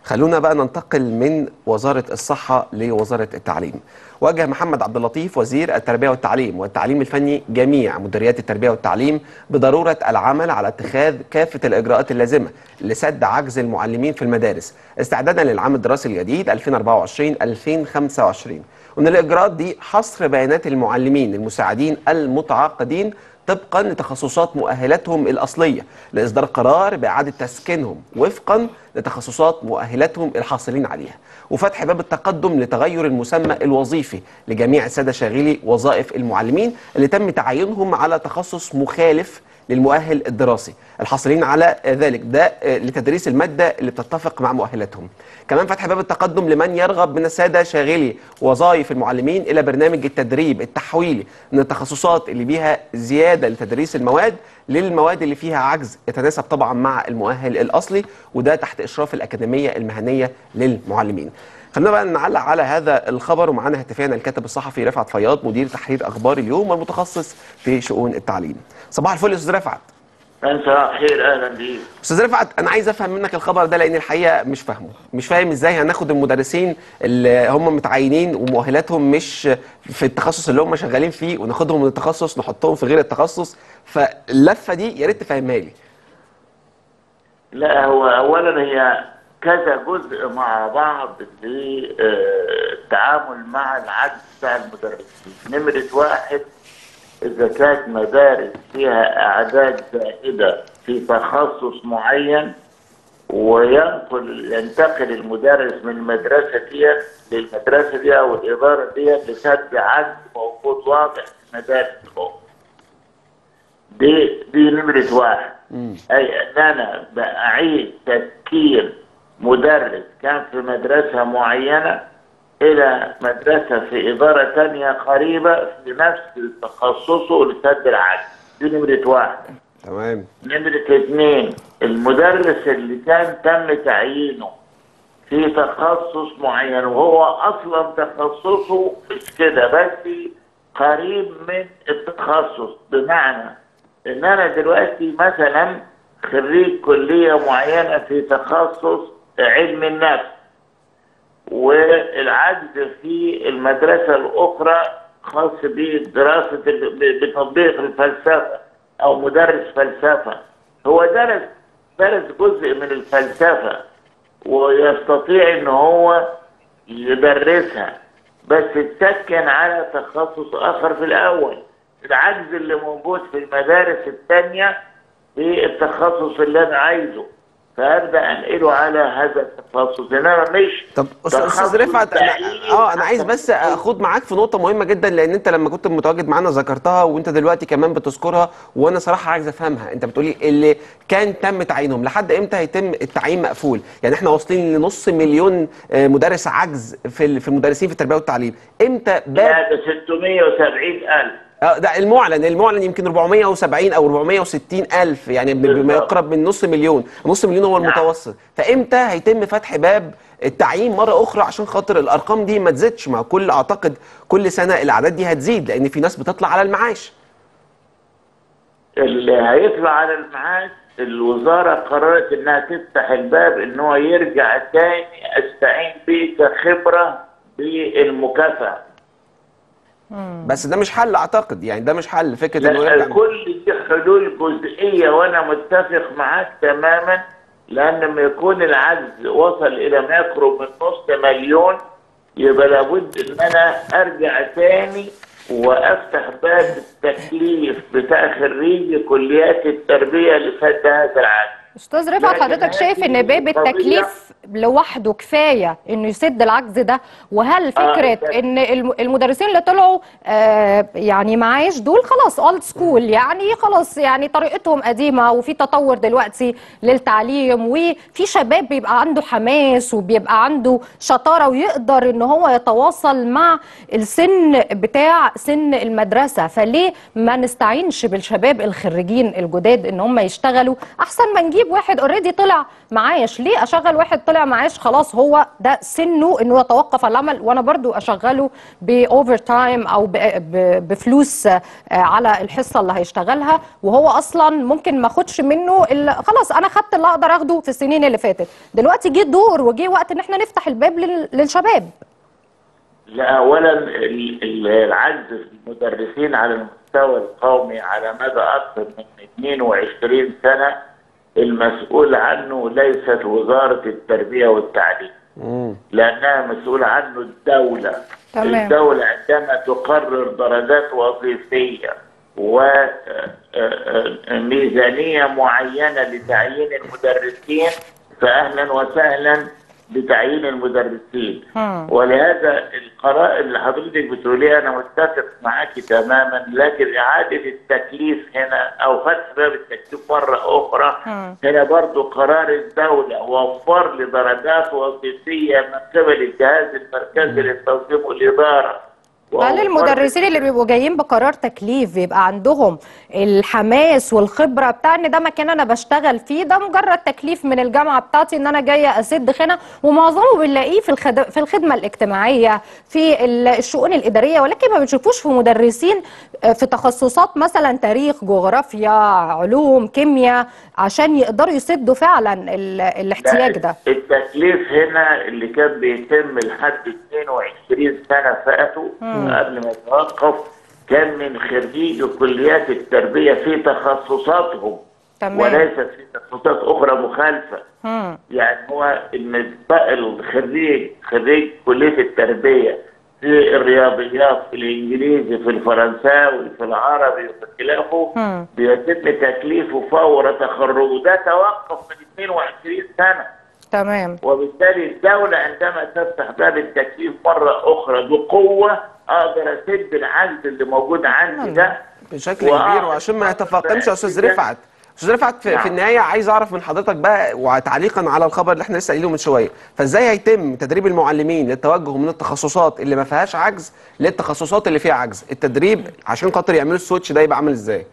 خلونا بقى ننتقل من وزارة الصحة لوزارة التعليم. وجه محمد عبد اللطيف وزير التربية والتعليم الفني جميع مديريات التربية والتعليم بضرورة العمل على اتخاذ كافة الإجراءات اللازمة لسد عجز المعلمين في المدارس استعدادا للعام الدراسي الجديد 2024-2025. ومن الإجراءات دي حصر بيانات المعلمين المساعدين المتعاقدين طبقا لتخصصات مؤهلاتهم الأصلية لإصدار قرار بإعادة تسكينهم وفقا لتخصصات مؤهلاتهم الحاصلين عليها، وفتح باب التقدم لتغير المسمى الوظيفي لجميع السادة شاغلي وظائف المعلمين اللي تم تعيينهم على تخصص مخالف للمؤهل الدراسي الحاصلين على ذلك ده لتدريس المادة اللي بتتفق مع مؤهلاتهم. كمان فتح باب التقدم لمن يرغب من السادة شاغلي وظائف المعلمين إلى برنامج التدريب التحويلي من التخصصات اللي بيها زيادة لتدريس المواد للمواد اللي فيها عجز يتناسب طبعا مع المؤهل الأصلي، وده تحت إشراف الأكاديمية المهنية للمعلمين. خلينا بقى نعلق على هذا الخبر، ومعانا هاتفيا الكاتب الصحفي رفعت فياض مدير تحرير أخبار اليوم والمتخصص في شؤون التعليم. صباح الفل يا أستاذ رفعت. صباح الخير، اهلا بيك. استاذ رفعت، انا عايز افهم منك الخبر ده لان الحقيقه مش فاهم ازاي هناخد المدرسين اللي هم متعينين ومؤهلاتهم مش في التخصص اللي هم شغالين فيه وناخدهم من التخصص نحطهم في غير التخصص، فاللفه دي يا ريت تفهمها لي. لا، هو اولا هي كذا جزء مع بعض للتعامل مع العجز بتاع المدرسين. نمره واحد، إذا كانت مدارس فيها أعداد زائدة في تخصص معين وينتقل المدرس من المدرسة دي للمدرسة دي أو الإدارة دي لسد عجز موجود واضح في المدارس الأخرى. دي نمرة واحد. أي أن أنا بأعيد تسكين مدرس كان في مدرسة معينة إلى مدرسة في إدارة تانية قريبة في نفس تخصصه لسد العجز. دي نمرة واحد. تمام. نمرة اثنين، المدرس اللي كان تم تعيينه في تخصص معين وهو أصلا تخصصه مش كده بس قريب من التخصص، بمعنى إن أنا دلوقتي مثلا خريج كلية معينة في تخصص علم النفس، والعجز في المدرسة الأخرى خاص بدراسة بتطبيق الفلسفة أو مدرس فلسفة. هو درس جزء من الفلسفة ويستطيع إن هو يدرسها، بس اتسكن على تخصص آخر في الأول. العجز اللي موجود في المدارس الثانية في التخصص اللي أنا عايزه، فابدا انقله على هذا التخصص. انما مش طب استاذ رفعت، انا عايز بس اخد معاك في نقطه مهمه جدا، لان انت لما كنت متواجد معانا ذكرتها وانت دلوقتي كمان بتذكرها، وانا صراحه عايز افهمها. انت بتقولي اللي كان تم تعيينهم لحد امتى هيتم التعيين مقفول؟ يعني احنا واصلين لنص مليون مدرس عجز في المدرسين في التربيه والتعليم، امتى لا ده 670,000. ده المعلن يمكن 470 او 460 الف، يعني بما يقرب من نص مليون هو المتوسط. فامتى هيتم فتح باب التعيين مره اخرى عشان خاطر الارقام دي ما تزيدش؟ مع اعتقد كل سنه الاعداد دي هتزيد لان في ناس بتطلع على المعاش. اللي هيطلع على المعاش الوزاره قررت انها تفتح الباب ان هو يرجع تاني استعين بيه كخبره بالمكافاه. بس ده مش حل اعتقد، يعني ده مش حل فكره انه يرجع. كل دي حلول جزئيه وانا متفق معاك تماما، لان لما يكون العجز وصل الى ما يقرب من نص مليون يبقى لابد ان انا ارجع تاني وافتح باب التكليف بتاع خريجي كليات التربيه لسد هذا العجز. استاذ رفعت، حضرتك شايف ان باب التكليف لوحده كفايه انه يسد العجز ده؟ وهل فكره ان المدرسين اللي طلعوا يعني معاش دول خلاص اولد سكول، يعني خلاص يعني طريقتهم قديمه وفي تطور دلوقتي للتعليم وفي شباب بيبقى عنده حماس وبيبقى عنده شطاره ويقدر ان هو يتواصل مع السن بتاع سن المدرسه، فليه ما نستعينش بالشباب الخريجين الجداد ان هم يشتغلوا احسن ما نجيب واحد اوريدي طلع معاش؟ ليه اشغل واحد طلع طلع معاش خلاص هو ده سنه انه يتوقف عن العمل، وانا برضو اشغله باوفر تايم او بفلوس على الحصه اللي هيشتغلها، وهو اصلا ممكن ما اخدش منه خلاص انا خدت اللي اقدر اخده في السنين اللي فاتت. دلوقتي جه دور وجه وقت ان احنا نفتح الباب للشباب. لا، اولا العجز في المدرسين على المستوى القومي على مدى اكثر من 22 سنه المسؤول عنه ليست وزاره التربيه والتعليم، لانها مسؤوله عنه الدوله. تمام. الدوله عندما تقرر درجات وظيفيه وميزانيه معينه لتعيين المدرسين فاهلا وسهلا بتعيين المدرسين. ولهذا القرار اللي حضرتك بتقوليه انا متفق معاكي تماما، لكن اعاده التكليف هنا او فتح باب التكليف مره اخرى هنا برضو قرار الدوله وفر لي درجات وظيفيه من قبل الجهاز المركزي للتنظيم والاداره. هل المدرسين اللي بيبقوا جايين بقرار تكليف بيبقى عندهم الحماس والخبره بتاع ان ده مكان انا بشتغل فيه، ده مجرد تكليف من الجامعه بتاعتي ان انا جايه اسد خانه، ومعظمه بنلاقيه في الخدمه الاجتماعيه في الشؤون الاداريه، ولكن ما بنشوفوش في مدرسين في تخصصات مثلا تاريخ، جغرافيا، علوم، كيمياء، عشان يقدروا يسدوا فعلا الاحتياج ده. التكليف هنا اللي كان بيتم لحد 22 سنه فاتوا قبل ما يتوقف كان من خريجي كليات التربيه في تخصصاتهم. تمام. وليست في تخصصات اخرى مخالفه. يعني هو ان خريج كليه التربيه في الرياضيات، في الانجليزي، في الفرنساوي، في العربي وفي خلافه بيتم تكليفه فور تخرجه، ده توقف من 22 سنه. تمام. وبالتالي الدوله عندما تفتح باب التكليف مره اخرى بقوه اقدر اسد العجز اللي موجود عندي ده بشكل كبير. وعشان ما يتفاقمش يا استاذ رفعت، استاذ رفعت في النهايه عايز اعرف من حضرتك بقى، وتعليقا على الخبر اللي احنا لسه قايلينه من شويه، فازاي هيتم تدريب المعلمين للتوجه من التخصصات اللي ما فيهاش عجز للتخصصات اللي فيها عجز؟ التدريب عشان خاطر يعملوا السويتش ده يبقى عامل ازاي؟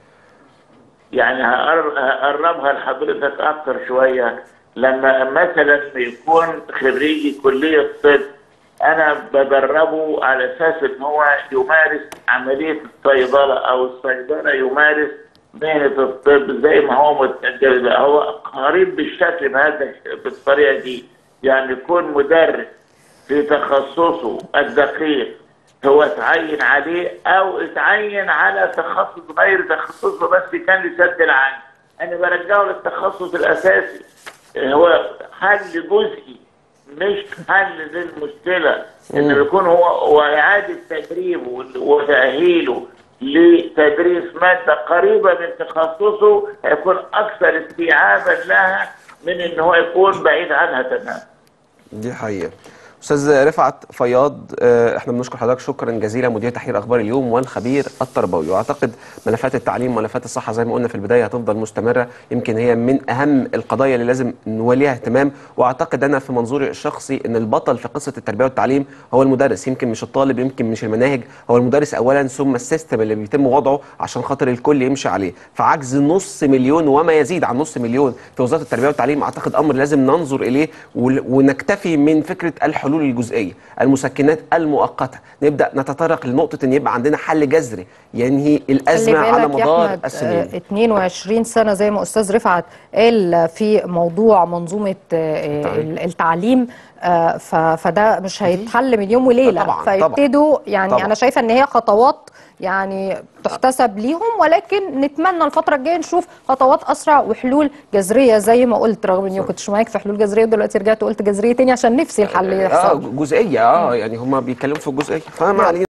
يعني هقربها لحضرتك اكتر شويه. لما مثلا يكون خريجي كليه طب انا بدربه على اساس ان هو يمارس عمليه الصيدله، او الصيدله يمارس مهنه الطب زي ما هو متجل، هو قريب بالشكل بهذا بالطريقه دي. يعني يكون مدرس في تخصصه الدقيق هو اتعين عليه او اتعين على تخصص غير تخصصه بس كان لسد العجز، انا برجعه للتخصص الاساسي. هو حل جزئي مش حل للمشكله، انه يكون هو واعاده تدريبه وتاهيله لتدريس ماده قريبه من تخصصه هيكون اكثر استيعابا لها من ان هو يكون بعيد عنها تماما. دي حقيقه. استاذ رفعت فياض، احنا بنشكر حضرتك شكرا جزيلا، مدير تحرير اخبار اليوم والخبير التربوي. واعتقد ملفات التعليم وملفات الصحه زي ما قلنا في البدايه هتفضل مستمره، يمكن هي من اهم القضايا اللي لازم نوليها اهتمام. واعتقد انا في منظوري الشخصي ان البطل في قصه التربيه والتعليم هو المدرس، يمكن مش الطالب، يمكن مش المناهج، هو المدرس اولا ثم السيستم اللي بيتم وضعه عشان خاطر الكل يمشي عليه. فعجز 500,000 وما يزيد عن 500,000 في وزاره التربيه والتعليم اعتقد امر لازم ننظر اليه ونكتفي من فكره الحلول الجزئيه، المسكنات المؤقته، نبدا نتطرق لنقطه ان يبقى عندنا حل جذري ينهي الازمه على مدار السنين. 22 سنه زي ما استاذ رفعت قال في موضوع منظومه التعليم، فده مش هيتحل من يوم وليله. فيبتدوا يعني طبعًا. انا شايفه ان هي خطوات يعني تحتسب ليهم، ولكن نتمنى الفتره الجايه نشوف خطوات اسرع وحلول جذريه زي ما قلت، رغم اني ما كنتش معاك في حلول جذريه ودلوقتي رجعت وقلت جذريه تاني عشان نفسي الحل يحصل. جزئيه يعني هم بيتكلموا في الجزئيه، فما علينا.